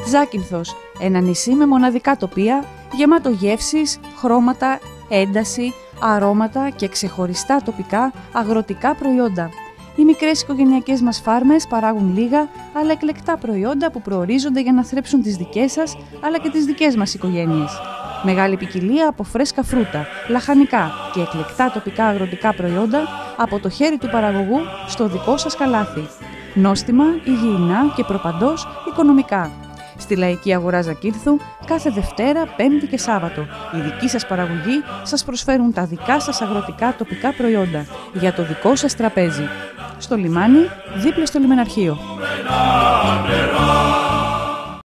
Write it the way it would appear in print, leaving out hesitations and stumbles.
Ζάκυνθος, ένα νησί με μοναδικά τοπία, γεμάτο γεύσεις, χρώματα, ένταση, αρώματα και ξεχωριστά τοπικά αγροτικά προϊόντα. Οι μικρές οικογενειακές μας φάρμες παράγουν λίγα, αλλά εκλεκτά προϊόντα που προορίζονται για να θρέψουν τις δικές σας, αλλά και τις δικές μας οικογένειες. Μεγάλη ποικιλία από φρέσκα φρούτα, λαχανικά και εκλεκτά τοπικά αγροτικά προϊόντα από το χέρι του παραγωγού στο δικό σας καλάθι. Νόστιμα, υγιεινά και προπαντός οικονομικά. Στη Λαϊκή Αγορά Ζακύνθου, κάθε Δευτέρα, Πέμπτη και Σάββατο, οι δικοί σας παραγωγοί σας προσφέρουν τα δικά σας αγροτικά τοπικά προϊόντα για το δικό σας τραπέζι. Στο λιμάνι, δίπλα στο λιμεναρχείο.